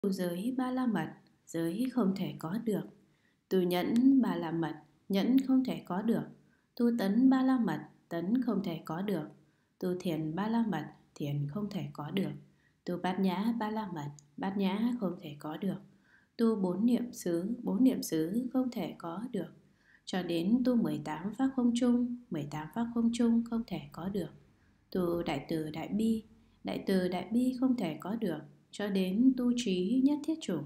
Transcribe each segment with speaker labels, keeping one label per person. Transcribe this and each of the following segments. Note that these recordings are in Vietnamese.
Speaker 1: Tu giới ba la mật, giới không thể có được. Tu nhẫn ba la mật, nhẫn không thể có được. Tu tấn ba la mật, tấn không thể có được. Tu thiền ba la mật, thiền không thể có được. Tu bát nhã ba la mật, bát nhã không thể có được. Tu bốn niệm xứ không thể có được. Cho đến tu 18 pháp không chung, 18 pháp không chung không thể có được. Tu đại từ đại bi không thể có được. Cho đến tu trí nhất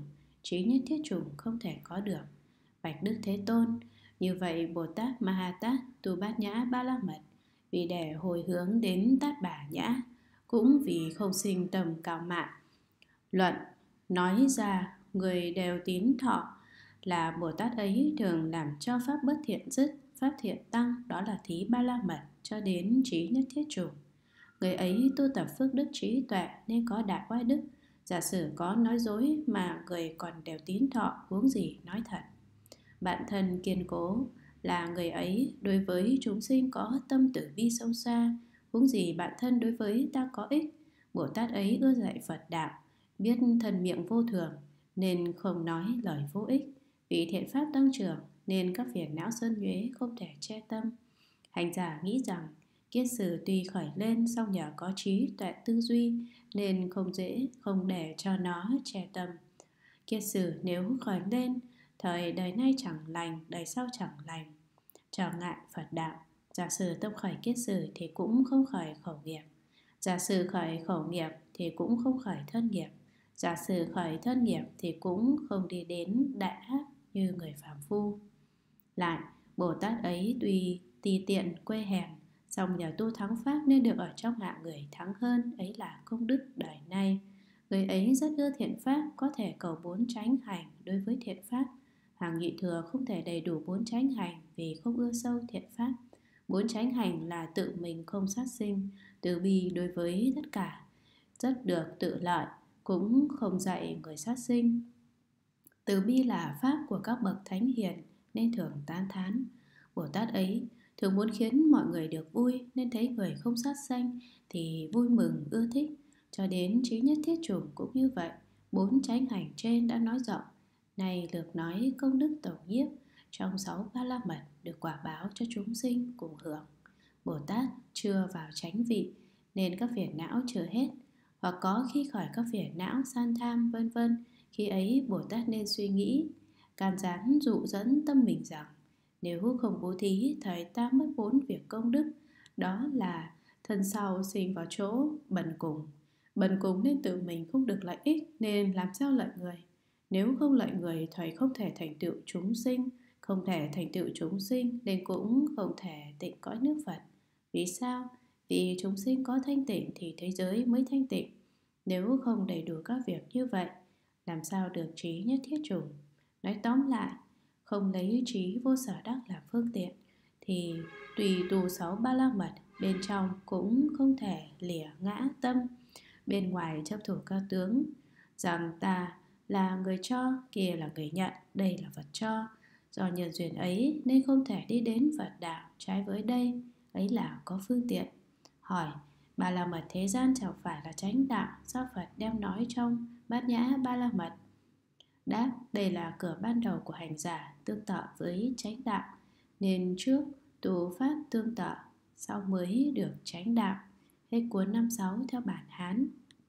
Speaker 1: thiết chủng không thể có được. Bạch Đức Thế Tôn, như vậy Bồ Tát Ma Ha Tát tu bát nhã ba la mật, vì để hồi hướng đến Tát Bà Nhã, cũng vì không sinh tầm cao mạn. Luận nói ra người đều tín thọ là Bồ Tát ấy thường làm cho pháp bất thiện dứt, pháp thiện tăng, đó là thí ba la mật cho đến trí nhất thiết chủng. Người ấy tu tập phước đức trí tuệ nên có đại oai đức. Giả sử có nói dối mà người còn đều tín thọ, huống gì nói thật. Bản thân kiên cố là người ấy đối với chúng sinh có tâm từ bi sâu xa, huống gì bản thân đối với ta có ích. Bồ Tát ấy ưa dạy Phật đạo, biết thân miệng vô thường nên không nói lời vô ích. Vì thiện pháp tăng trưởng nên các phiền não sơn nhuế không thể che tâm. Hành giả nghĩ rằng kiết sử tuy khởi lên, song nhờ có trí tuệ tư duy nên không để cho nó che tâm. Kiết sử nếu khởi lên, thời đời nay chẳng lành, đời sau chẳng lành, trở ngại Phật đạo. Giả sử tâm khởi kiết sử thì cũng không khởi khẩu nghiệp. Giả sử khởi khẩu nghiệp thì cũng không khởi thân nghiệp. Giả sử khởi thân nghiệp thì cũng không đi đến đại ác như người phàm phu. Lại, Bồ Tát ấy tuy tùy tiện quê hèn, song nhờ tu thắng pháp nên được ở trong hạng người thắng hơn, ấy là công đức đời nay. Người ấy rất ưa thiện pháp, có thể cầu bốn chánh hành đối với thiện pháp. Hàng nhị thừa không thể đầy đủ bốn chánh hành vì không ưa sâu thiện pháp. Bốn chánh hành là tự mình không sát sinh, từ bi đối với tất cả, rất được tự lợi, cũng không dạy người sát sinh. Từ bi là pháp của các bậc thánh hiền nên thường tán thán. Bồ Tát ấy thường muốn khiến mọi người được vui nên thấy người không sát sanh thì vui mừng ưa thích. Cho đến trí nhất thiết chủng cũng như vậy. Bốn chánh hành trên đã nói rộng, này lược nói công đức tổng nhiếp trong 6 ba la mật được quả báo cho chúng sinh cùng hưởng. Bồ Tát chưa vào chánh vị nên các phiền não chưa hết, hoặc có khi khỏi các phiền não san tham vân vân. Khi ấy Bồ Tát nên suy nghĩ, can gián dụ dẫn tâm mình rằng nếu không bố thí, thời ta mất 4 việc công đức. Đó là thân sau sinh vào chỗ bần cùng nên tự mình không được lợi ích nên làm sao lợi người. Nếu không lợi người, thầy không thể thành tựu chúng sinh. Không thể thành tựu chúng sinh nên cũng không thể tịnh cõi nước Phật. Vì sao? Vì chúng sinh có thanh tịnh thì thế giới mới thanh tịnh. Nếu không đầy đủ các việc như vậy, làm sao được trí nhất thiết chủng? Nói tóm lại, không lấy trí vô sở đắc làm phương tiện thì tùy tu 6 ba la mật, bên trong cũng không thể lìa ngã tâm. Bên ngoài chấp thủ cao tướng, rằng ta là người cho, kia là người nhận, đây là Phật cho. Do nhân duyên ấy nên không thể đi đến Phật đạo, trái với đây, ấy là có phương tiện. Hỏi, ba la mật thế gian chẳng phải là chánh đạo, sao Phật đem nói trong bát nhã ba la mật? Đáp, đây là cửa ban đầu của hành giả tương tự với chánh đạo, nên trước tu pháp tương tự, sau mới được chánh đạo. Hết cuốn 56 theo bản Hán.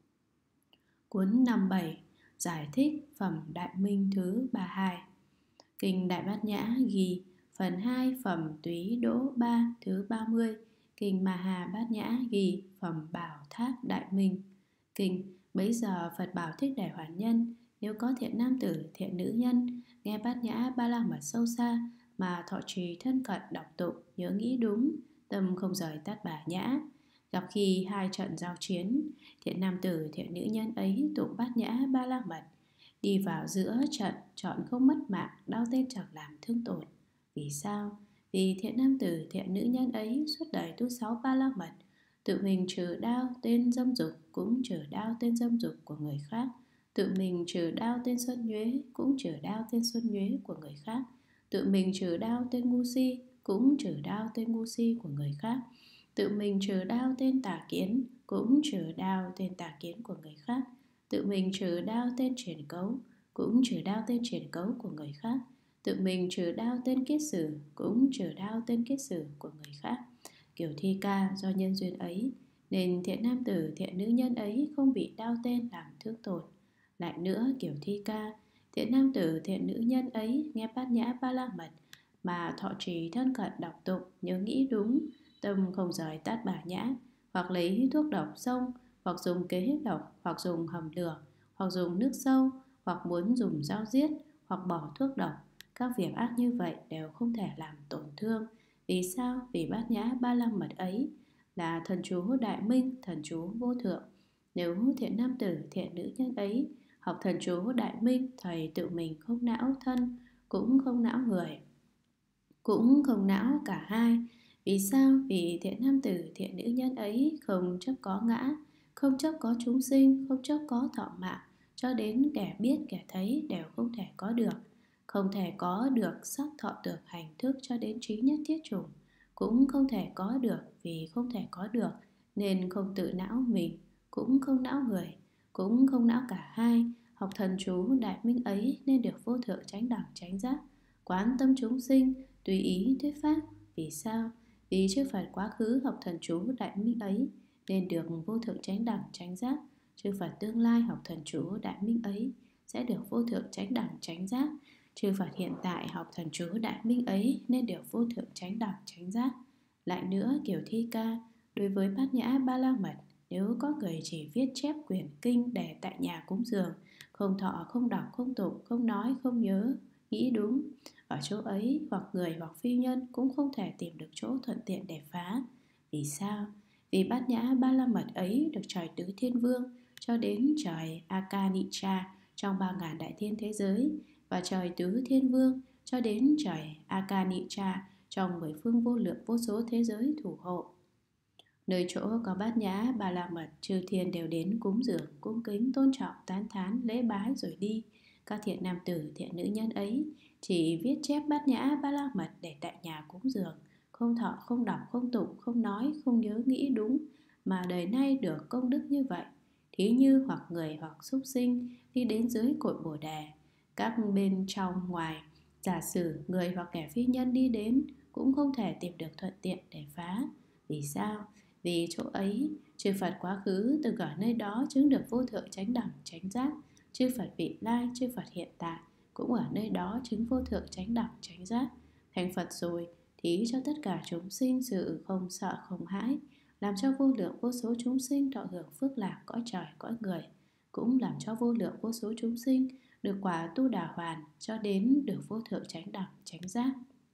Speaker 1: Cuốn 57 giải thích phẩm Đại Minh thứ 32. Kinh Đại Bát Nhã ghi phần 2 phẩm Túy Đỗ 3 thứ 30. Kinh Ma Hà Bát Nhã ghi phẩm Bảo Tháp Đại Minh. Kinh bấy giờ Phật bảo Thích Đại Hoàn Nhân, nếu có thiện nam tử, thiện nữ nhân nghe Bát Nhã ba la mật sâu xa mà thọ trì thân cận đọc tụng, nhớ nghĩ đúng, tâm không rời Tát Bà Nhã. Gặp khi hai trận giao chiến, thiện nam tử thiện nữ nhân ấy tụng Bát Nhã ba la mật, đi vào giữa trận, chọn không mất mạng, đao tên chẳng làm thương tổn. Vì sao? Vì thiện nam tử thiện nữ nhân ấy suốt đời tu 6 ba la mật, tự mình trừ đao tên dâm dục, cũng trừ đao tên dâm dục của người khác. Tự mình trừ đao tên xuân nhuế, cũng trừ đao tên xuân nhuế của người khác. Tự mình trừ đao tên ngu si, cũng trừ đao tên ngu si của người khác. Tự mình trừ đao tên tà kiến, cũng trừ đao tên tà kiến của người khác. Tự mình trừ đao tên truyền cấu, cũng trừ đao tên truyền cấu của người khác. Tự mình trừ đao tên kiết sử, cũng trừ đao tên kiết sử của người khác. Kiểu thi ca do nhân duyên ấy, nên thiện nam tử thiện nữ nhân ấy không bị đao tên làm thương tổn. Lại nữa, kiểu thi ca, thiện nam tử thiện nữ nhân ấy nghe bát nhã ba la mật mà thọ trì thân cận đọc tụng, nhớ nghĩ đúng, tâm không rời tát bà nhã, hoặc lấy thuốc độc xông, hoặc dùng kế độc, hoặc dùng hầm lửa, hoặc dùng nước sâu, hoặc muốn dùng dao giết, hoặc bỏ thuốc độc. Các việc ác như vậy đều không thể làm tổn thương. Vì sao? Vì bát nhã ba la mật ấy là thần chú đại minh, thần chú vô thượng. Nếu thiện nam tử, thiện nữ nhân ấy học thần chú đại minh, thầy tự mình không não thân, cũng không não người, cũng không não cả hai. Vì sao? Vì thiện nam tử, thiện nữ nhân ấy không chấp có ngã, không chấp có chúng sinh, không chấp có thọ mạng, cho đến kẻ biết kẻ thấy đều không thể có được. Không thể có được sắc thọ tưởng hành thức cho đến trí nhất thiết chủng, cũng không thể có được. Vì không thể có được nên không tự não mình, cũng không não người, cũng không não cả hai. Học thần chú đại minh ấy nên được vô thượng chánh đẳng chánh giác, quán tâm chúng sinh, tùy ý thuyết pháp. Vì sao? Vì chư Phật quá khứ học thần chú đại minh ấy nên được vô thượng chánh đẳng chánh giác. Chư Phật tương lai học thần chú đại minh ấy sẽ được vô thượng chánh đẳng chánh giác. Chư Phật hiện tại học thần chú đại minh ấy nên được vô thượng chánh đẳng chánh giác. Lại nữa, kiểu thi ca đối với bát nhã ba la mật, nếu có người chỉ viết chép quyển kinh để tại nhà cúng dường, không thọ, không đọc, không tụng, không nói, không nhớ, nghĩ đúng, ở chỗ ấy hoặc người hoặc phi nhân cũng không thể tìm được chỗ thuận tiện để phá. Vì sao? Vì bát nhã ba la mật ấy được trời tứ thiên vương cho đến trời Akanicha trong 3.000 đại thiên thế giới, và trời tứ thiên vương cho đến trời Akanicha trong 10 phương vô lượng vô số thế giới thủ hộ. Nơi chỗ có bát nhã ba la mật, chư thiên đều đến cúng dường, cung kính, tôn trọng, tán thán, lễ bái rồi đi. Các thiện nam tử, thiện nữ nhân ấy chỉ viết chép bát nhã ba la mật để tại nhà cúng dường, không thọ, không đọc, không tụng, không nói, không nhớ nghĩ đúng, mà đời nay được công đức như vậy. Thí như hoặc người hoặc súc sinh đi đến dưới cội bồ đề, các bên trong ngoài, giả sử người hoặc kẻ phi nhân đi đến cũng không thể tìm được thuận tiện để phá. Vì sao? Vì chỗ ấy, chư Phật quá khứ từng ở nơi đó chứng được vô thượng chánh đẳng chánh giác. Chư Phật vị lai, chư Phật hiện tại cũng ở nơi đó chứng vô thượng chánh đẳng chánh giác. Thành Phật rồi, thí cho tất cả chúng sinh sự không sợ không hãi, làm cho vô lượng vô số chúng sinh thọ hưởng phước lạc cõi trời cõi người, cũng làm cho vô lượng vô số chúng sinh được quả tu đà hoàn cho đến được vô thượng chánh đẳng chánh giác.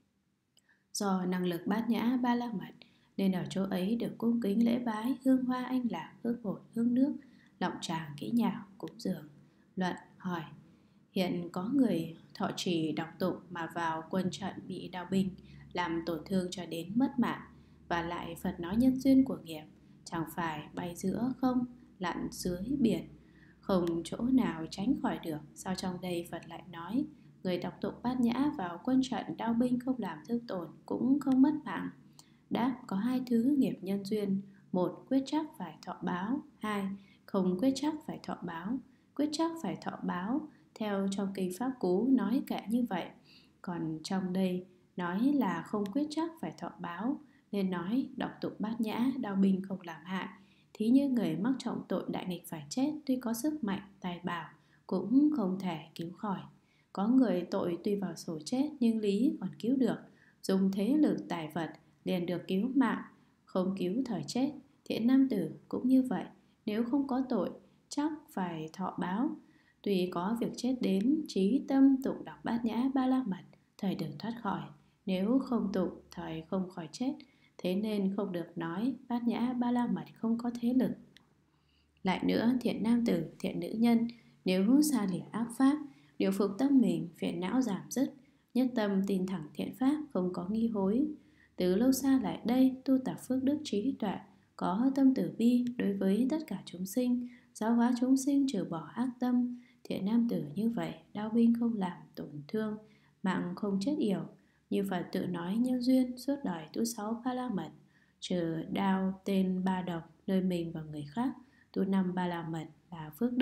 Speaker 1: Do năng lực bát nhã ba la mật nên ở chỗ ấy được cung kính lễ bái, hương hoa anh lạc, hương bột, hương nước, lọng tràng kỹ nhạo, cúng dường. Luận hỏi: hiện có người thọ trì đọc tụng mà vào quân trận bị đao binh làm tổn thương cho đến mất mạng, và lại Phật nói nhân duyên của nghiệp, chẳng phải bay giữa không, lặn dưới biển, không chỗ nào tránh khỏi được. Sao trong đây Phật lại nói người đọc tụng bát nhã vào quân trận đao binh không làm thương tổn, cũng không mất mạng? Đáp: có hai thứ nghiệp nhân duyên: một, quyết chắc phải thọ báo; hai, không quyết chắc phải thọ báo. Quyết chắc phải thọ báo theo trong kinh Pháp Cú nói kệ như vậy, còn trong đây nói là không quyết chắc phải thọ báo, nên nói đọc tụng bát nhã đao binh không làm hại. Thí như người mắc trọng tội đại nghịch phải chết, tuy có sức mạnh tài bảo cũng không thể cứu khỏi. Có người tội tuy vào sổ chết nhưng lý còn cứu được, dùng thế lực tài vật liền được cứu mạng, không cứu thời chết. Thiện nam tử cũng như vậy, nếu không có tội chắc phải thọ báo. Tuy có việc chết đến, trí tâm tụng đọc bát nhã ba la mật, thời được thoát khỏi. Nếu không tụng, thời không khỏi chết. Thế nên không được nói bát nhã ba la mật không có thế lực. Lại nữa, thiện nam tử, thiện nữ nhân nếu xa lìa ác pháp, điều phục tâm mình, phiền não giảm dứt, nhất tâm tin thẳng thiện pháp, không có nghi hối, từ lâu xa lại đây tu tập phước đức trí tuệ, có tâm từ bi đối với tất cả chúng sinh, giáo hóa chúng sinh trừ bỏ ác tâm. Thiện nam tử như vậy, đao binh không làm tổn thương, mạng không chết yểu. Như Phật tự nói nhân duyên, suốt đời tu 6 ba la mật, trừ đao tên ba độc nơi mình và người khác, tu 5 ba la mật là phước đức,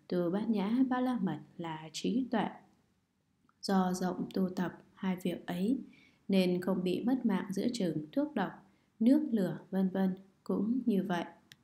Speaker 1: Tu Bát Nhã Ba La Mật là trí tuệ. Do rộng tu tập hai việc ấy nên không bị mất mạng giữa chừng thuốc độc, nước lửa vân vân cũng như vậy.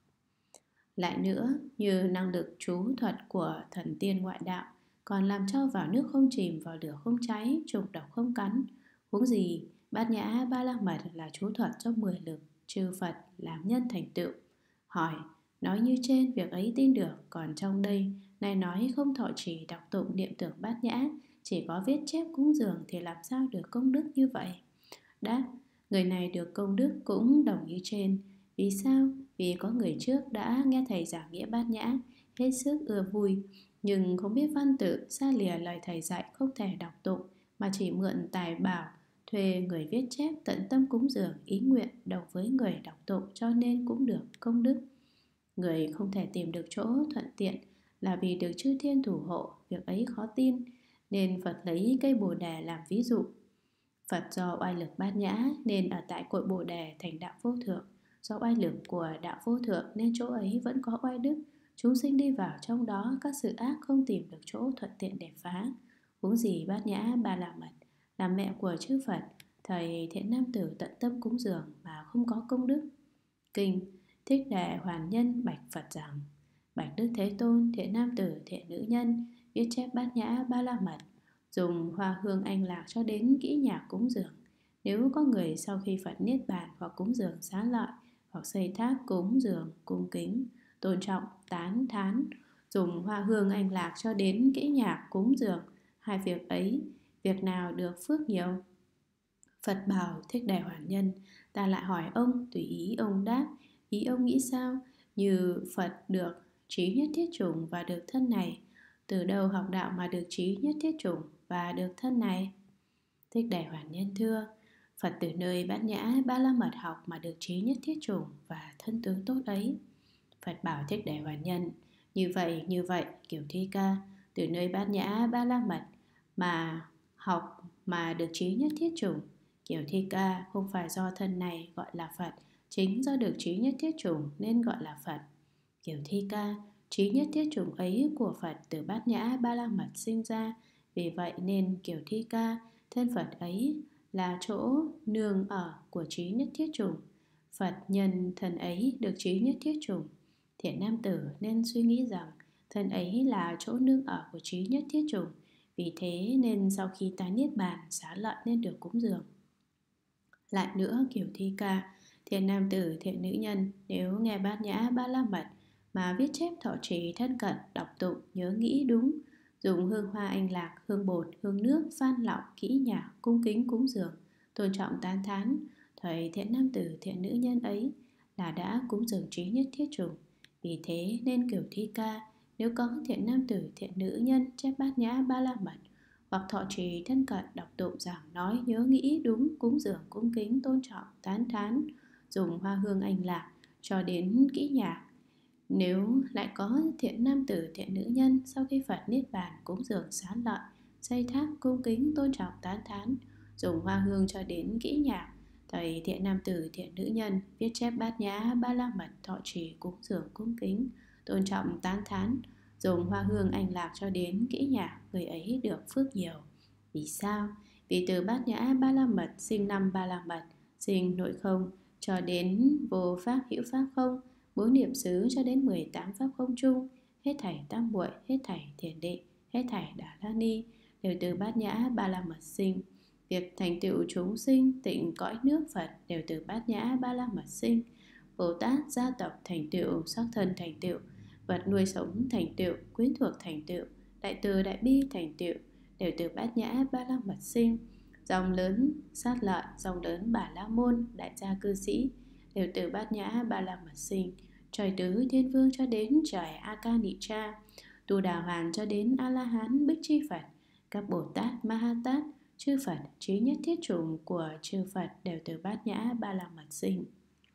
Speaker 1: Lại nữa, như năng lực trú thuật của thần tiên ngoại đạo còn làm cho vào nước không chìm, vào lửa không cháy, trùng độc không cắn. Huống gì Bát Nhã Ba La Mật là trú thuật cho 10 lực chư Phật làm nhân thành tựu. Hỏi, nói như trên việc ấy tin được, còn trong đây này nói không thọ trì đọc tụng niệm tưởng Bát Nhã, chỉ có viết chép cúng dường thì làm sao được công đức như vậy? Đáp, người này được công đức cũng đồng ý trên. Vì sao? Vì có người trước đã nghe thầy giảng nghĩa Bát Nhã, hết sức ưa vui, nhưng không biết văn tự, xa lìa lời thầy dạy không thể đọc tụng, mà chỉ mượn tài bảo, thuê người viết chép tận tâm cúng dường ý nguyện đồng với người đọc tụng, cho nên cũng được công đức. Người không thể tìm được chỗ thuận tiện là vì được chư thiên thủ hộ, việc ấy khó tin, nên Phật lấy cây Bồ Đề làm ví dụ. Phật do oai lực Bát Nhã nên ở tại cội Bồ Đề thành đạo vô thượng. Do oai lực của đạo vô thượng nên chỗ ấy vẫn có oai đức. Chúng sinh đi vào trong đó, các sự ác không tìm được chỗ thuận tiện để phá. Huống gì Bát Nhã Ba La Mật là mẹ của chư Phật, thầy thiện nam tử tận tâm cúng dường mà không có công đức. Kinh Thích Đệ Hoàn Nhân bạch Phật rằng: Bạch Đức Thế Tôn, thiện nam tử, thiện nữ nhân, viết chép Bát Nhã Ba La Mật, dùng hoa hương anh lạc cho đến kỹ nhạc cúng dường. Nếu có người sau khi Phật niết bàn hoặc cúng dường xá lợi, hoặc xây tháp cúng dường, cung kính, tôn trọng, tán thán, dùng hoa hương anh lạc cho đến kỹ nhạc cúng dường, hai việc ấy, việc nào được phước nhiều? Phật bảo Thích Đại Hoàn Nhân, ta lại hỏi ông, tùy ý ông đáp. Ý ông nghĩ sao? Như Phật được trí nhất thiết chủng và được thân này, từ đâu học đạo mà được trí nhất thiết chủng và được thân này? Thích Đại Hoàn Nhân thưa, Phật từ nơi Bát Nhã Ba La Mật học mà được trí nhất thiết chủng và thân tướng tốt ấy. Phật bảo Thích Đại Hoàn Nhân, như vậy, Kiểu Thi Ca, từ nơi Bát Nhã Ba La Mật mà học mà được trí nhất thiết chủng. Kiểu Thi Ca, không phải do thân này gọi là Phật, chính do được trí nhất thiết chủng nên gọi là Phật. Kiểu Thi Ca, trí nhất thiết chủng ấy của Phật từ Bát Nhã Ba La Mật sinh ra, vì vậy nên Kiểu Thi Ca, thân Phật ấy là chỗ nương ở của trí nhất thiết chủng. Phật nhân thân ấy được trí nhất thiết chủng. Thiện nam tử nên suy nghĩ rằng thân ấy là chỗ nương ở của trí nhất thiết chủng. Vì thế nên sau khi ta niết bàn, xá lợi nên được cúng dường. Lại nữa, Kiểu Thi Ca, thiện nam tử, thiện nữ nhân, nếu nghe Bát Nhã Ba La Mật mà viết chép thọ trì thân cận, đọc tụng, nhớ nghĩ đúng, dùng hương hoa anh lạc, hương bột, hương nước, phan lọng, kỹ nhạc, cung kính cúng dường, tôn trọng tán thán, thầy thiện nam tử, thiện nữ nhân ấy là đã cúng dường trí nhất thiết chủng. Vì thế nên Kiểu Thi Ca, nếu có thiện nam tử, thiện nữ nhân chép Bát Nhã Ba La Mật hoặc thọ trì thân cận, đọc tụng, giảng nói, nhớ nghĩ đúng, cúng dường, cung kính, tôn trọng, tán thán, dùng hoa hương anh lạc cho đến kỹ nhạc. Nếu lại có thiện nam tử, thiện nữ nhân sau khi Phật niết bàn, cúng dường xá lợi, xây tháp, cung kính, tôn trọng, tán thán, dùng hoa hương cho đến kỹ nhạc, thầy thiện nam tử, thiện nữ nhân viết chép Bát Nhã Ba La Mật, thọ trì, cúng dường, cung kính, tôn trọng, tán thán, dùng hoa hương anh lạc cho đến kỹ nhạc, người ấy được phước nhiều. Vì sao? Vì từ Bát Nhã Ba La Mật sinh năm Ba La Mật, sinh nội không cho đến vô pháp hữu pháp không, 4 niệm xứ cho đến 18 pháp không chung, hết thảy tam muội, hết thảy thiền định, hết thảy đà la ni đều từ Bát Nhã Ba La Mật sinh. Việc thành tựu chúng sinh tịnh cõi nước Phật đều từ Bát Nhã Ba La Mật sinh. Bồ Tát gia tộc thành tựu, sắc thân thành tựu, vật nuôi sống thành tựu, quyến thuộc thành tựu, đại từ đại bi thành tựu đều từ Bát Nhã Ba La Mật sinh. Dòng lớn Sát Lợi, dòng lớn Bà La Môn, đại gia cư sĩ đều từ Bát Nhã Ba La Mật sinh. Trời tứ thiên vương cho đến trời A Ca Nị Cha, Tu Đà Hoàn cho đến A La Hán Bích Chi Phật, các Bồ Tát Ma Ha Tát, chư Phật trí nhất thiết chủng của chư Phật đều từ Bát Nhã Ba La Mật sinh.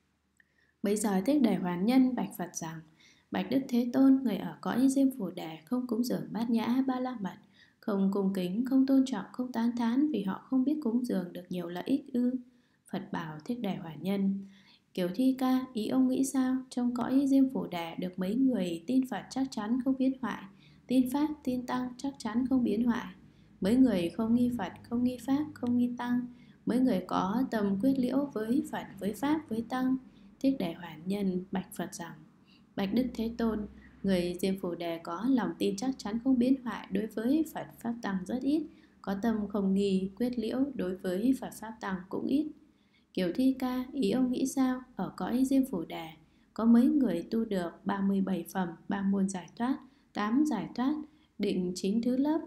Speaker 1: Bây giờ Thích Đại Hoàn Nhân bạch Phật rằng: Bạch Đức Thế Tôn, người ở cõi Diêm Phù Đề không cúng dường Bát Nhã Ba La Mật, không cung kính, không tôn trọng, không tán thán, vì họ không biết cúng dường được nhiều lợi ích ư? Phật bảo Thích Đại Hoàn Nhân: Kiểu Thi Ca, ý ông nghĩ sao? Trong cõi Diêm Phù Đề được mấy người tin Phật chắc chắn không biến hoại, tin Pháp, tin Tăng chắc chắn không biến hoại. Mấy người không nghi Phật, không nghi Pháp, không nghi Tăng, mấy người có tâm quyết liễu với Phật, với Pháp, với Tăng. Thích Đại Hoàn Nhân bạch Phật rằng: Bạch Đức Thế Tôn, người Diêm Phù Đề có lòng tin chắc chắn không biến hoại đối với Phật Pháp Tăng rất ít, có tâm không nghi quyết liễu đối với Phật Pháp Tăng cũng ít. Kiều Thi Ca, ý ông nghĩ sao? Ở cõi Diêm Phù Đề có mấy người tu được 37 phẩm, 3 môn giải thoát, 8 giải thoát, định 9 thứ lớp,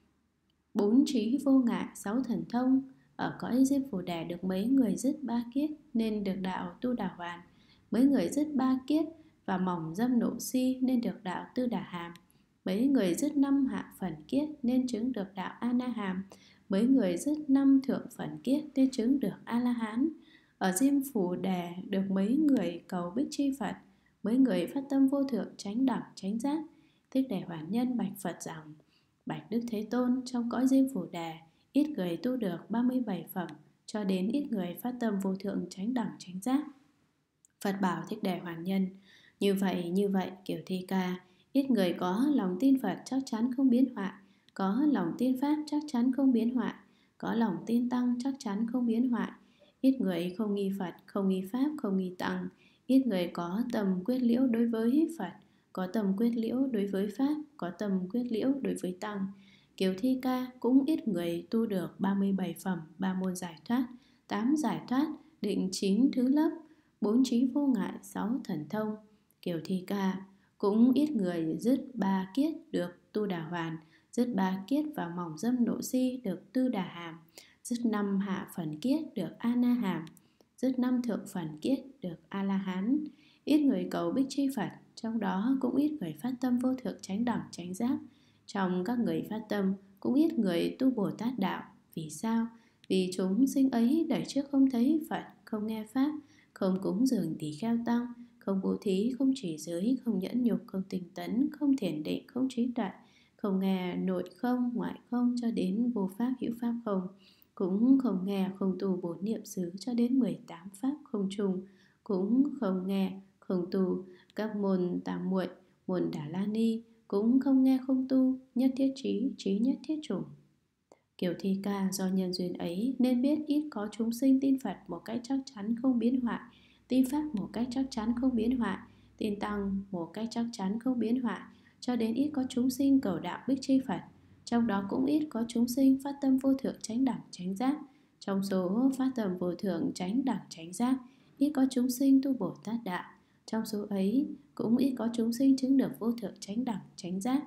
Speaker 1: 4 trí vô ngại, 6 thần thông. Ở cõi Diêm Phù Đề được mấy người dứt 3 kiết nên được đạo Tu Đà Hoàn, mấy người dứt 3 kiết và mỏng dâm nộ si nên được đạo Tư Đà Hàm, mấy người dứt 5 hạ phần kiết nên chứng được đạo A Na Hàm, mấy người dứt 5 thượng phần kiết nên chứng được A La Hán. Ở Diêm Phù Đề được mấy người cầu Bích Chi Phật, mấy người phát tâm vô thượng chánh đẳng chánh giác. Thích Đại Hoàn Nhân bạch Phật rằng: Bạch Đức Thế Tôn, trong cõi Diêm Phù Đề ít người tu được 37 phẩm, cho đến ít người phát tâm vô thượng chánh đẳng chánh giác. Phật bảo Thích Đại Hoàn Nhân: như vậy Kiều Thi Ca, ít người có lòng tin Phật chắc chắn không biến hoại, có lòng tin Pháp chắc chắn không biến hoại, có lòng tin Tăng chắc chắn không biến hoại. Ít người không nghi Phật, không nghi Pháp, không nghi Tăng. Ít người có tâm quyết liễu đối với Phật, có tâm quyết liễu đối với Pháp, có tâm quyết liễu đối với Tăng. Kiều Thi Ca, cũng ít người tu được 37 phẩm, 3 môn giải thoát, 8 giải thoát, định 9 thứ lớp, 4 trí vô ngại, 6 thần thông. Kiều Thi Ca, cũng ít người dứt 3 kiết được Tu Đà Hoàn, dứt 3 kiết và mỏng dâm nộ si được Tư Đà Hàm, dứt 5 hạ phần kiết được A Na Hàm, dứt 5 thượng phần kiết được A La Hán. Ít người cầu Bích Chi Phật, trong đó cũng ít người phát tâm vô thượng chánh đẳng chánh giác. Trong các người phát tâm cũng ít người tu Bồ Tát đạo. Vì sao? Vì chúng sinh ấy đời trước không thấy Phật, không nghe Pháp, không cúng dường tỳ kheo tăng, không bố thí, không trì giới, không nhẫn nhục, không tinh tấn, không thiền định, không trí tuệ, không nghe nội không, ngoại không cho đến vô pháp hữu pháp không, cũng không nghe không tu 4 niệm xứ cho đến 18 pháp không trùng, cũng không nghe không tu các môn tam muội, môn Đà La Ni, cũng không nghe không tu nhất thiết trí, trí nhất thiết chủng. Kiều Thi Ca, do nhân duyên ấy nên biết ít có chúng sinh tin Phật một cách chắc chắn không biến hoại, tin Pháp một cách chắc chắn không biến hoại, tin Tăng một cách chắc chắn không biến hoại, cho đến ít có chúng sinh cầu đạo Bích Chi Phật. Trong đó cũng ít có chúng sinh phát tâm vô thượng chánh đẳng chánh giác. Trong số phát tâm vô thượng chánh đẳng chánh giác, ít có chúng sinh tu Bồ Tát đạo. Trong số ấy cũng ít có chúng sinh chứng được vô thượng chánh đẳng chánh giác.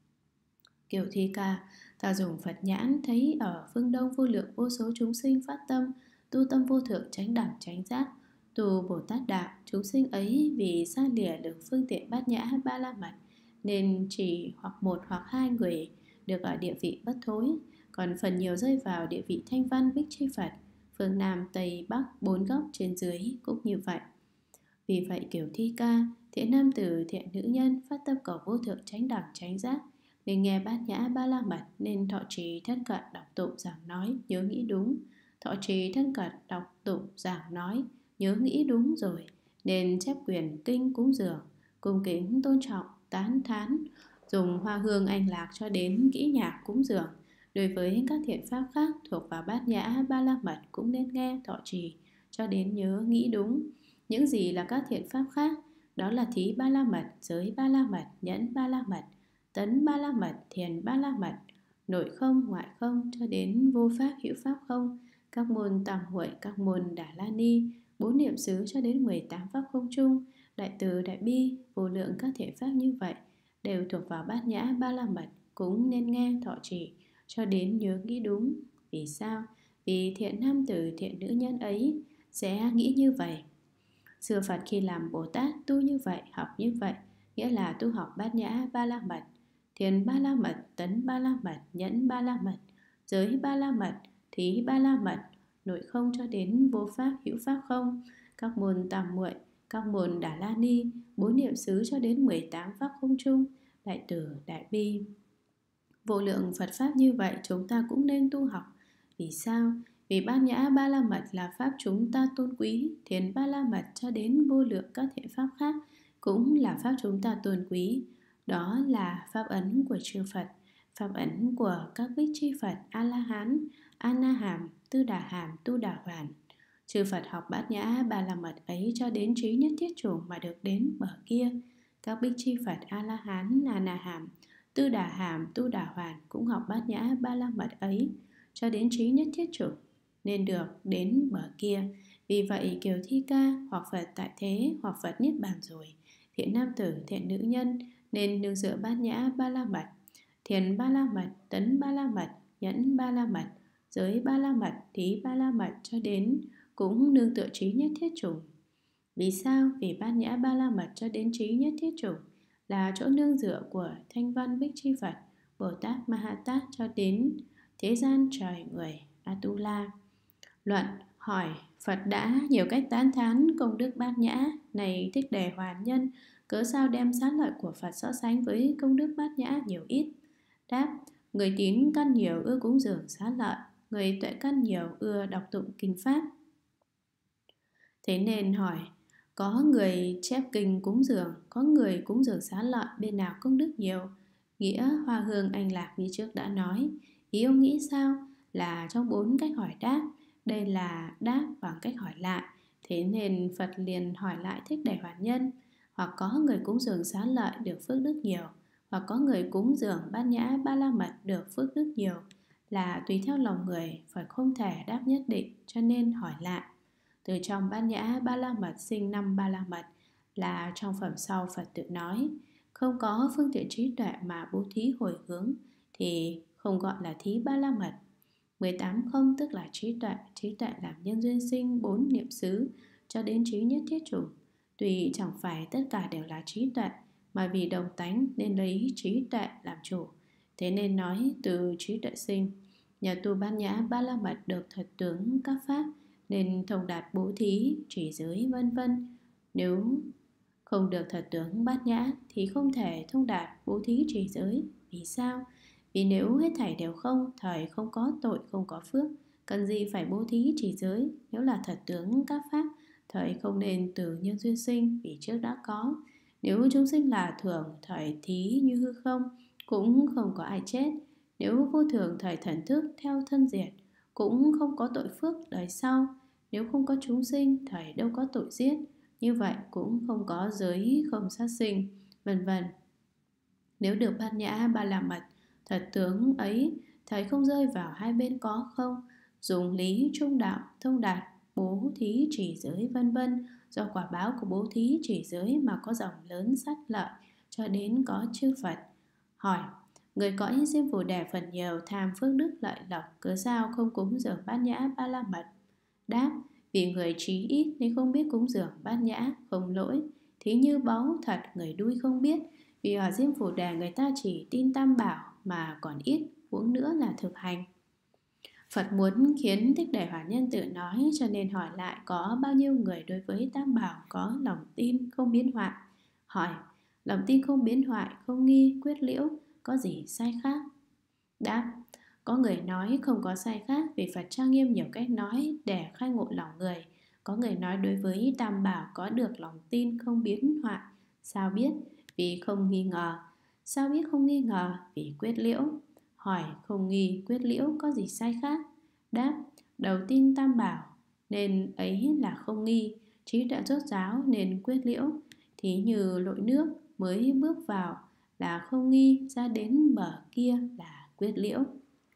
Speaker 1: Kiều Thi Ca, ta dùng Phật nhãn thấy ở phương Đông vô lượng vô số chúng sinh phát tâm tu tâm vô thượng chánh đẳng chánh giác, tu Bồ Tát đạo. Chúng sinh ấy vì xa lìa được phương tiện bát nhã ba la mật nên chỉ hoặc một hoặc hai người được ở địa vị bất thối, còn phần nhiều rơi vào địa vị thanh văn Bích Chi Phật. Phương Nam, Tây, Bắc, 4 góc trên dưới cũng như vậy. Vì vậy Kiều Thi Ca, thiện nam tử, thiện nữ nhân phát tâm cầu vô thượng chánh đẳng chánh giác, nên nghe bát nhã ba la mật, nên thọ trì thân cận đọc tụng giảng nói nhớ nghĩ đúng. Thọ trì thân cận đọc tụng giảng nói nhớ nghĩ đúng rồi, nên chép quyền kinh cúng dường, cung kính tôn trọng tán thán, dùng hoa hương anh lạc cho đến kỹ nhạc cúng dường. Đối với các thiện pháp khác thuộc vào bát nhã ba la mật cũng nên nghe thọ trì cho đến nhớ nghĩ đúng. Những gì là các thiện pháp khác? Đó là thí ba la mật, giới ba la mật, nhẫn ba la mật, tấn ba la mật, thiền ba la mật, nội không, ngoại không cho đến vô pháp hữu pháp không, các môn tam huệ, các môn Đà La Ni, 4 niệm xứ cho đến 18 pháp không chung, đại từ, đại bi, vô lượng các thiện pháp như vậy đều thuộc vào bát nhã ba la mật, cũng nên nghe thọ trì cho đến nhớ nghĩ đúng. Vì sao? Vì thiện nam tử, thiện nữ nhân ấy sẽ nghĩ như vậy. Xưa Phật khi làm Bồ Tát tu như vậy, học như vậy, nghĩa là tu học bát nhã ba la mật, thiền ba la mật, tấn ba la mật, nhẫn ba la mật, giới ba la mật, thí ba la mật, nội không cho đến vô pháp hữu pháp không, các môn tam muội, các môn Đà La Ni, 4 niệm xứ cho đến 18 pháp không chung, đại từ, đại bi, vô lượng Phật pháp như vậy chúng ta cũng nên tu học. Vì sao? Vì bát nhã ba la mật là pháp chúng ta tôn quý, thiền ba la mật cho đến vô lượng các thiện pháp khác cũng là pháp chúng ta tôn quý. Đó là pháp ấn của chư Phật, pháp ấn của các bích chi Phật A-la-hán, A-na-hàm, Tư Đà Hàm, Tu Đà Hoàn. Chư Phật học Bát Nhã Ba La Mật ấy cho đến trí nhất thiết chủng mà được đến bờ kia. Các bích chi Phật A-la-hán, A-na-hàm, Tư Đà Hàm, Tu Đà Hoàn cũng học Bát Nhã Ba La Mật ấy cho đến trí nhất thiết chủng nên được đến bờ kia. Vì vậy Kiều Thi Ca hoặc Phật tại thế hoặc Phật niết bàn rồi, thiện nam tử thiện nữ nhân nên nương dựa Bát Nhã Ba La Mật, thiền Ba La Mật, tấn Ba La Mật, nhẫn Ba La Mật, giới Ba La Mật, thí Ba La Mật cho đến cũng nương tựa trí nhất thiết chủng. Vì sao? Vì Bát Nhã Ba La Mật cho đến trí nhất thiết chủng là chỗ nương dựa của Thanh Văn Bích Chi Phật, Bồ Tát Ma Ha Tát cho đến thế gian trời người Atula. Luận hỏi: Phật đã nhiều cách tán thán công đức Bát Nhã, này Thích Đề Hoàn Nhân, cớ sao đem sát lợi của Phật so sánh với công đức Bát Nhã nhiều ít? Đáp: Người tín căn nhiều ưa cúng dường sát lợi, người tuệ căn nhiều ưa đọc tụng kinh pháp. Thế nên hỏi: có người chép kinh cúng dường, có người cúng dường xá lợi, bên nào công đức nhiều? Nghĩa Hoa Hương Anh Lạc như trước đã nói. Ý ông nghĩ sao? Là trong 4 cách hỏi đáp, đây là đáp bằng cách hỏi lại. Thế nên Phật liền hỏi lại Thích Đề Hoàn Nhân: hoặc có người cúng dường xá lợi được phước đức nhiều, hoặc có người cúng dường Bát Nhã Ba La Mật được phước đức nhiều, là tùy theo lòng người, Phật không thể đáp nhất định, cho nên hỏi lại. Từ trong Bát Nhã Ba La Mật sinh 5 Ba La Mật, là trong phẩm sau Phật tự nói: không có phương tiện trí tuệ mà bố thí hồi hướng thì không gọi là thí Ba La Mật. 18 không tức là trí tuệ làm nhân duyên sinh 4 niệm xứ cho đến trí nhất thiết chủng. Tuy chẳng phải tất cả đều là trí tuệ, mà vì đồng tánh nên lấy trí tuệ làm chủ. Thế nên nói từ trí tuệ sinh. Nhờ tu Bát Nhã Ba La Mật được thật tướng các pháp nên thông đạt bố thí, trì giới vân vân. Nếu không được thật tướng Bát Nhã thì không thể thông đạt bố thí trì giới. Vì sao? Vì nếu hết thảy đều không, thời không có tội, không có phước, cần gì phải bố thí trì giới? Nếu là thật tướng các pháp, thời không nên từ nhân duyên sinh, vì trước đã có. Nếu chúng sinh là thường, thời thí như hư không, cũng không có ai chết. Nếu vô thường, thời thần thức theo thân diệt, cũng không có tội phước đời sau. Nếu không có chúng sinh, thời đâu có tội giết. Như vậy cũng không có giới không sát sinh, vân vân. Nếu được Bát Nhã Ba La Mật thật tướng ấy, thầy không rơi vào hai bên có không, dùng lý trung đạo thông đạt bố thí trì giới vân vân, do quả báo của bố thí trì giới mà có dòng lớn sát lợi cho đến có chư Phật. Hỏi: người cõi Diêm Phù Đề phần nhiều tham phước đức lợi lộc, cớ sao không cúng dường Bát Nhã Ba La Mật? Đáp: vì người trí ít nên không biết cúng dường Bát Nhã, không lỗi. Thí như báu thật người đuôi không biết. Vì ở Diêm Phù Đề người ta chỉ tin Tam Bảo mà còn ít, huống nữa là thực hành. Phật muốn khiến Thích Đề Hoàn Nhân tự nói, cho nên hỏi lại có bao nhiêu người đối với Tam Bảo có lòng tin không biến hoại. Hỏi: lòng tin không biến hoại, không nghi, quyết liễu, có gì sai khác? Đáp: có người nói không có sai khác, vì Phật trang nghiêm nhiều cách nói để khai ngộ lòng người. Có người nói đối với Tam Bảo có được lòng tin không biến hoại. Sao biết? Vì không nghi ngờ. Sao biết không nghi ngờ? Vì quyết liễu. Hỏi: không nghi, quyết liễu có gì sai khác? Đáp: đầu tin Tam Bảo nên ấy là không nghi, trí tuệ rốt ráo nên quyết liễu. Thí như lội nước mới bước vào là không nghi, ra đến bờ kia là quyết liễu.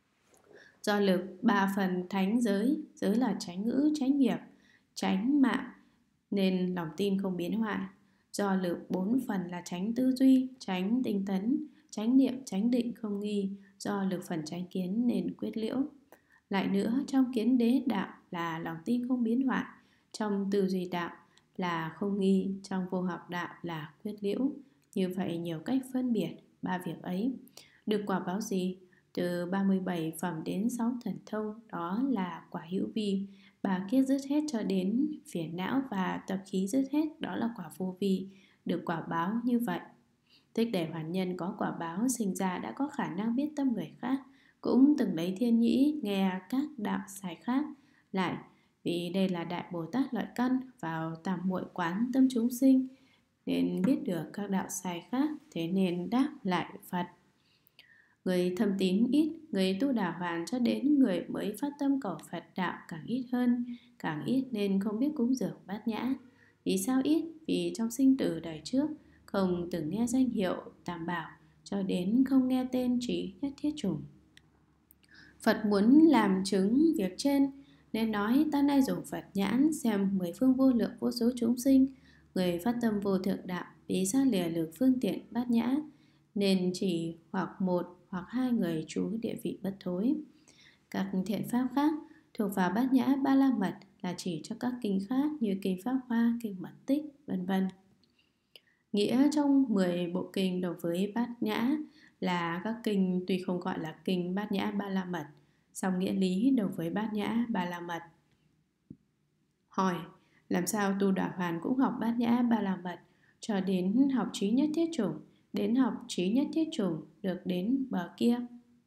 Speaker 1: Do lực 3 phần thánh giới, giới là chánh ngữ, chánh nghiệp, chánh mạng nên lòng tin không biến hoại. Do lực 4 phần là chánh tư duy, chánh tinh tấn, chánh niệm, chánh định không nghi. Do lực phần chánh kiến nên quyết liễu. Lại nữa, trong kiến đế đạo là lòng tin không biến hoại, trong tư duy đạo là không nghi, trong vô học đạo là quyết liễu. Như vậy nhiều cách phân biệt 3 việc ấy. Được quả báo gì? Từ 37 phẩm đến 6 thần thông, đó là quả hữu vi, bà kiết dứt hết cho đến phiền não và tập khí dứt hết, đó là quả vô vi. Được quả báo như vậy. Thích Đề Hoàn Nhân có quả báo sinh ra đã có khả năng biết tâm người khác, cũng từng lấy thiên nhĩ nghe các đạo sai khác. Lại vì đây là Đại Bồ Tát lợi căn vào tam muội quán tâm chúng sinh, nên biết được các đạo sai khác, thế nên đáp lại Phật. Người thâm tín ít, người tu đà hoàn cho đến người mới phát tâm cầu Phật đạo càng ít hơn, càng ít nên không biết cúng dường bát nhã. Vì sao ít? Vì trong sinh tử đời trước không từng nghe danh hiệu Tam Bảo, cho đến không nghe tên trí nhất thiết chủng. Phật muốn làm chứng việc trên nên nói ta nay dùng Phật nhãn xem mười phương vô lượng vô số chúng sinh, người phát tâm vô thượng đạo vì xa lìa lược phương tiện bát nhã, nên chỉ hoặc một hoặc hai người trú địa vị bất thối. Các thiện pháp khác thuộc vào bát nhã ba la mật là chỉ cho các kinh khác như kinh Pháp Hoa, kinh Mật Tích, vân vân. Nghĩa trong 10 bộ kinh đồng với bát nhã là các kinh tuy không gọi là kinh bát nhã ba la mật, song nghĩa lý đồng với bát nhã ba la mật. Hỏi, làm sao tu đà hoàn cũng học bát nhã ba la mật cho đến học trí nhất thiết chủng, đến học trí nhất thiết chủng được đến bờ kia?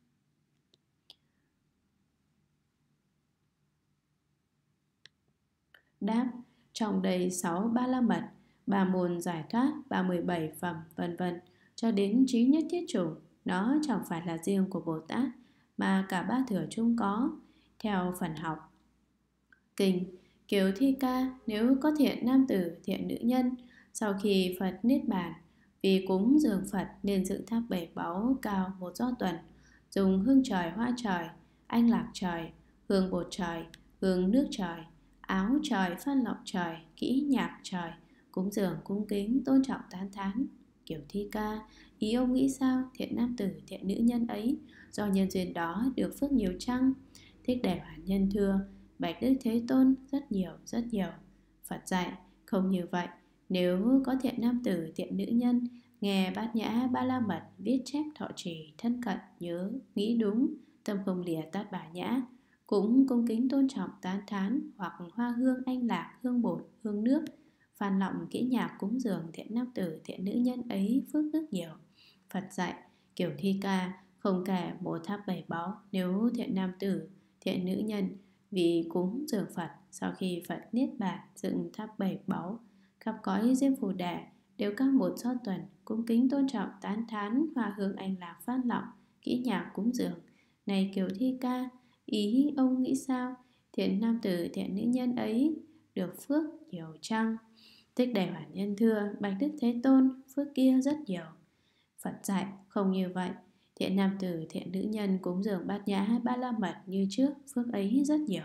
Speaker 1: Đáp, trong đây 6 ba la mật, 3 môn giải thoát, 37 phẩm vân vân cho đến trí nhất thiết chủng, nó chẳng phải là riêng của Bồ Tát mà cả ba thừa chung có. Theo phần học kinh Kiều Thi Ca, nếu có thiện nam tử, thiện nữ nhân, sau khi Phật niết bàn, vì cúng dường Phật nên dựng tháp 7 báu cao 1 do tuần, dùng hương trời, hoa trời, anh lạc trời, hương bột trời, hương nước trời, áo trời, phan lọng trời, kỹ nhạc trời, cúng dường cung kính tôn trọng tán thán. Kiều Thi Ca, ý ông nghĩ sao? Thiện nam tử, thiện nữ nhân ấy do nhân duyên đó được phước nhiều chăng? Thích Đại Hoàn Nhân thưa, bạch Đức Thế Tôn, rất nhiều, rất nhiều. Phật dạy, không như vậy. Nếu có thiện nam tử, thiện nữ nhân nghe bát nhã ba la mật viết chép thọ trì thân cận nhớ nghĩ đúng, tâm không lìa tát bà nhã, cũng cung kính tôn trọng tán thán, hoặc hoa hương anh lạc, hương bột, hương nước, phan lọng kỹ nhạc cúng dường thiện nam tử, thiện nữ nhân ấy phước đức nhiều. Phật dạy, Kiều Thi Ca, không kể một tháp 7 báu, nếu thiện nam tử, thiện nữ nhân vì cúng dường Phật, sau khi Phật niết bàn dựng tháp 7 báu khắp cõi Diêm Phù Đề đều cao 1 do tuần, cung kính tôn trọng tán thán, hoa hương anh lạc phan lọng kỹ nhạc cúng dường. Này Kiều Thi Ca, ý ông nghĩ sao? Thiện nam tử, thiện nữ nhân ấy được phước nhiều chăng? Thích Đại Hoàn Nhân thưa, bạch Đức Thế Tôn, phước kia rất nhiều. Phật dạy, không như vậy. Thiện nam tử, thiện nữ nhân cúng dường bát nhã ba la mật như trước, phước ấy rất nhiều.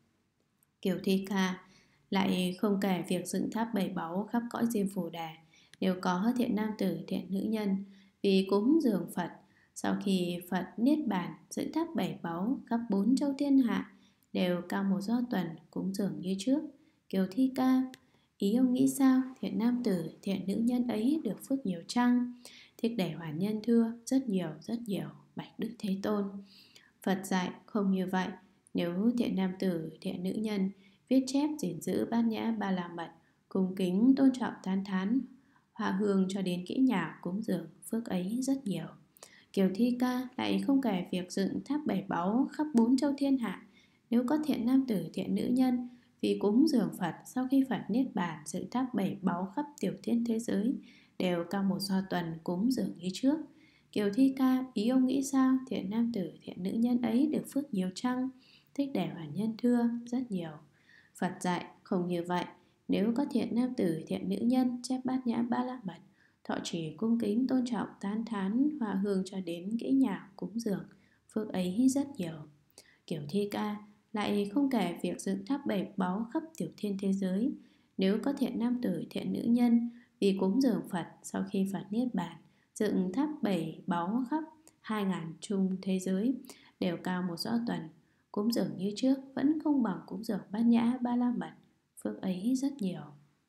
Speaker 1: Kiều Thi Ca, lại không kể việc dựng tháp 7 báu khắp cõi Diêm Phù Đề, nếu có thiện nam tử, thiện nữ nhân vì cúng dường Phật, sau khi Phật niết bàn dựng tháp 7 báu khắp 4 châu thiên hạ đều cao 1 do tuần, cúng dường như trước. Kiều Thi Ca, ý ông nghĩ sao? Thiện nam tử, thiện nữ nhân ấy được phước nhiều chăng? Thích Đại Hoàn Nhân thưa, rất nhiều, bạch Đức Thế Tôn. Phật dạy, không như vậy. Nếu thiện nam tử, thiện nữ nhân viết chép gìn giữ bát nhã ba la mật, cung kính tôn trọng tán thán, hoa hương cho đến kỹ nhạc cúng dường, phước ấy rất nhiều. Kiều Thi Ca, lại không kể việc dựng tháp 7 báu khắp 4 châu thiên hạ, nếu có thiện nam tử, thiện nữ nhân vì cúng dường Phật, sau khi Phật niết bàn dựng tháp 7 báu khắp tiểu thiên thế giới đều cao 1 do tuần, cúng dường như trước. Kiều Thi Ca, ý ông nghĩ sao? Thiện nam tử, thiện nữ nhân ấy được phước nhiều chăng? Thích Đại Hoàn Nhân thưa, rất nhiều. Phật dạy, không như vậy. Nếu có thiện nam tử, thiện nữ nhân chép bát nhã ba la mật, thọ trì cung kính tôn trọng tán thán, hoa hương cho đến kỹ nhạc cúng dường, phước ấy rất nhiều. Kiều Thi Ca, lại không kể việc dựng tháp 7 báu khắp tiểu thiên thế giới, nếu có thiện nam tử, thiện nữ nhân vì cúng dường Phật, sau khi Phật niết bàn dựng tháp 7 báu khắp 2.000 chung thế giới đều cao 1 do tuần, cúng dường như trước, vẫn không bằng cúng dường bát nhã ba la mật, phước ấy rất nhiều.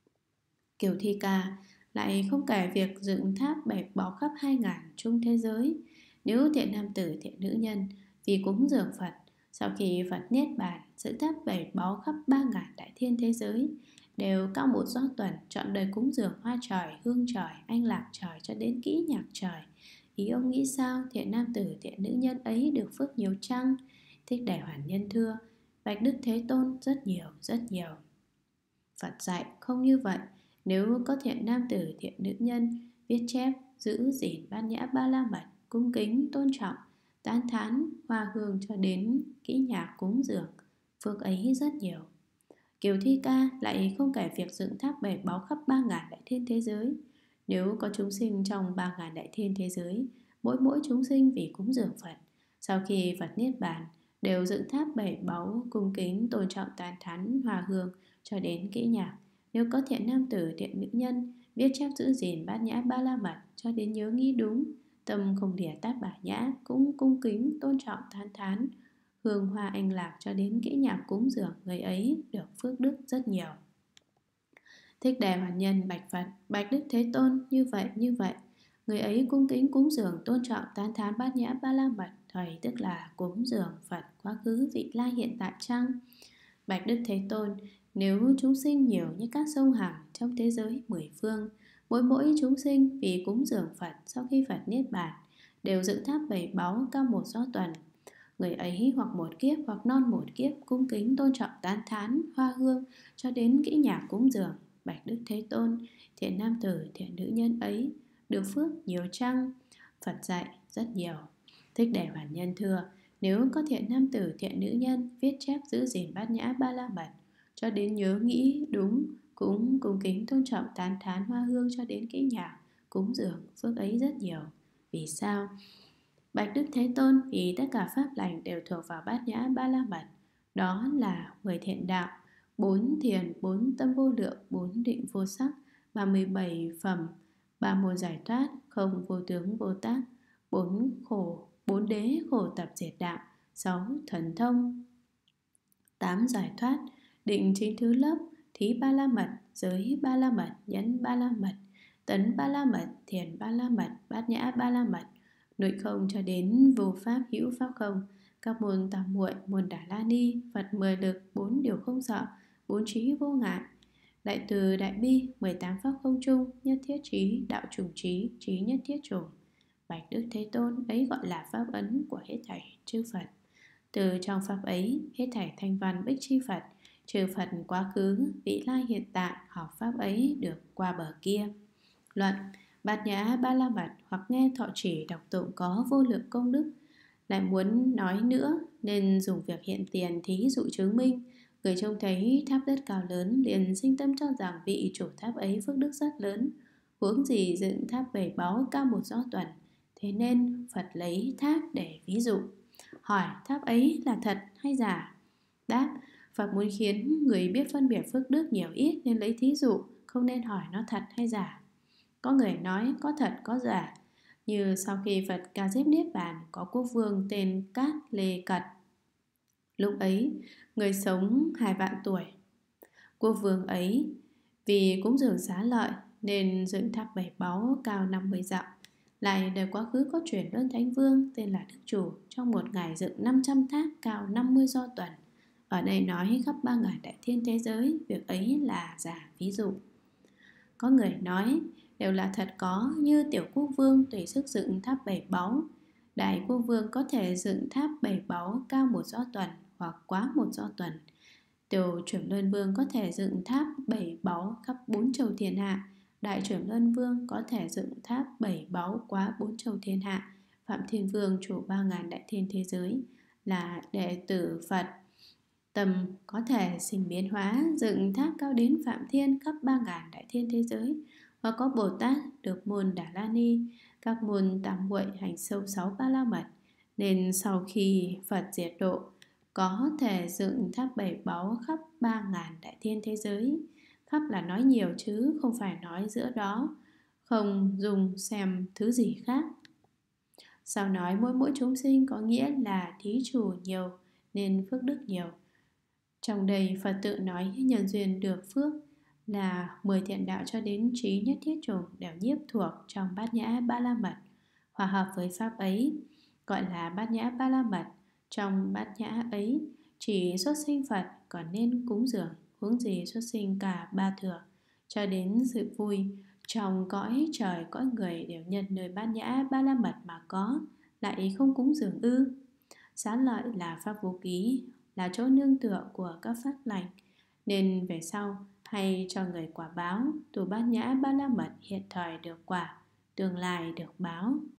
Speaker 1: Kiều Thi Ca, lại không kể việc dựng tháp 7 báu khắp 2.000 chung thế giới, nếu thiện nam tử, thiện nữ nhân vì cúng dường Phật, sau khi Phật niết bàn dựng tháp 7 báu khắp 3.000 đại thiên thế giới đều cao 1 do tuần, trọn đời cúng dường hoa trời, hương trời, anh lạc trời cho đến kỹ nhạc trời. Ý ông nghĩ sao? Thiện nam tử, thiện nữ nhân ấy được phước nhiều chăng? Thích Đại Hoàn Nhân thưa, bạch Đức Thế Tôn, rất nhiều. Phật dạy, không như vậy. Nếu có thiện nam tử thiện nữ nhân viết chép, giữ gìn bát nhã ba la mật, cung kính tôn trọng, tán thán, hoa hương cho đến kỹ nhạc cúng dường, phước ấy rất nhiều. Kiều Thi Ca lại không kể việc dựng tháp bảy báu khắp 3.000 đại thiên thế giới. Nếu có chúng sinh trong 3.000 đại thiên thế giới, mỗi chúng sinh vì cúng dường Phật, sau khi Phật niết bàn, đều dựng tháp bảy báu cung kính tôn trọng tán thán hòa hương cho đến kỹ nhạc. Nếu có thiện nam tử thiện nữ nhân viết chép giữ gìn bát nhã ba la mật cho đến nhớ nghĩ đúng, tâm không lìa tát bát nhã, cũng cung kính tôn trọng tán thán hương hoa anh lạc cho đến kỹ nhạc cúng dường, người ấy được phước đức rất nhiều. Thích Đề Hoàn Nhân bạch Phật: Bạch Đức Thế Tôn, như vậy người ấy cung kính cúng dường tôn trọng tán thán bát nhã ba la mật, thầy tức là cúng dường Phật quá khứ vị lai hiện tại chăng? Bạch Đức Thế Tôn, nếu chúng sinh nhiều như các sông Hằng trong thế giới 10 phương, mỗi chúng sinh vì cúng dường Phật sau khi Phật niết bàn đều dựng tháp bảy báu cao một do tuần, người ấy hoặc một kiếp hoặc non một kiếp cung kính tôn trọng tán thán hoa hương cho đến kỹ nhạc cúng dường. Bạch Đức Thế Tôn, thiện nam tử thiện nữ nhân ấy được phước nhiều chăng? Phật dạy rất nhiều. Thích Đề Hoàn Nhân thưa: nếu có thiện nam tử thiện nữ nhân viết chép giữ gìn bát nhã ba la mật cho đến nhớ nghĩ đúng, cũng cung kính tôn trọng tán thán hoa hương cho đến kỹ nhạc cúng dường, phước ấy rất nhiều. Vì sao? Bạch Đức Thế Tôn, vì tất cả pháp lành đều thuộc vào bát nhã ba la mật, đó là 10 thiện đạo, 4 thiền, 4 tâm vô lượng, 4 định vô sắc, 37 phẩm, 3 môn giải thoát, không vô tướng vô tác, 4 khổ, 4 đế khổ tập diệt đạo, 6 thần thông, 8 giải thoát, định chính thứ lớp, thí ba la mật, giới ba la mật, nhẫn ba la mật, tấn ba la mật, thiền ba la mật, bát nhã ba la mật, nội không cho đến vô pháp hữu pháp không, các môn tam muội, môn Đà La Ni, Phật 10 lực, 4 điều không sợ, 4 trí vô ngại, đại từ đại bi, 18 pháp không chung, nhất thiết trí, đạo chủng trí, trí nhất thiết chủng. Bạch Đức Thế Tôn, ấy gọi là pháp ấn của hết thảy chư Phật. Từ trong pháp ấy, hết thảy thanh văn bích chi Phật, trừ Phật quá khứ, vị lai hiện tại, học pháp ấy được qua bờ kia. Luận: bát nhã ba la mật hoặc nghe thọ chỉ đọc tụng có vô lượng công đức. Lại muốn nói nữa nên dùng việc hiện tiền thí dụ chứng minh. Người trông thấy tháp đất cao lớn liền sinh tâm cho rằng vị chủ tháp ấy phước đức rất lớn, huống gì dựng tháp bảy báu cao một do tuần. Thế nên Phật lấy tháp để ví dụ. Hỏi: tháp ấy là thật hay giả? Đáp: Phật muốn khiến người biết phân biệt phước đức nhiều ít nên lấy thí dụ, không nên hỏi nó thật hay giả. Có người nói có thật có giả. Như sau khi Phật Ca Diếp niết bàn, có quốc vương tên Cát Lê Cật. Lúc ấy người sống 2 vạn tuổi. Quốc vương ấy vì cúng dường xá lợi nên dựng tháp bảy báu cao 50 dặm. Lại đời quá khứ có truyền đơn thánh vương tên là Đức Chủ trong một ngày dựng 500 tháp cao 50 do tuần. Ở đây nói khắp 3.000 đại thiên thế giới, việc ấy là giả ví dụ. Có người nói đều là thật có, như tiểu quốc vương tùy sức dựng tháp bảy báu. Đại quốc vương có thể dựng tháp bảy báu cao một do tuần hoặc quá một do tuần. Tiểu trưởng luân vương có thể dựng tháp bảy báu khắp 4 châu thiên hạ. Đại trưởng luân vương có thể dựng tháp bảy báu quá 4 châu thiên hạ. Phạm Thiên Vương chủ 3.000 đại thiên thế giới là đệ tử Phật, tầm có thể sinh biến hóa dựng tháp cao đến Phạm Thiên khắp 3.000 đại thiên thế giới. Hoặc có Bồ Tát được môn Đà La Ni, các môn tam muội hành sâu 6 ba la mật, nên sau khi Phật diệt độ có thể dựng tháp bảy báu khắp 3.000 đại thiên thế giới. Khắp là nói nhiều chứ không phải nói giữa đó, không dùng xem thứ gì khác. Sao nói mỗi chúng sinh có nghĩa là thí chủ nhiều nên phước đức nhiều. Trong đây Phật tự nói nhân duyên được phước là 10 thiện đạo cho đến trí nhất thiết chủng đều nhiếp thuộc trong bát nhã ba la mật. Hòa hợp với pháp ấy gọi là bát nhã ba la mật. Trong bát nhã ấy chỉ xuất sinh Phật còn nên cúng dường, huống gì xuất sinh cả ba thừa, cho đến sự vui trong cõi trời cõi người đều nhận nơi bát nhã ba la mật mà có, lại không cúng dường ư? Xá lợi là pháp vô ký, là chỗ nương tựa của các pháp lành, nên về sau Hay cho người quả báo, tu bát nhã ba la mật hiện thời được quả, tương lai được báo.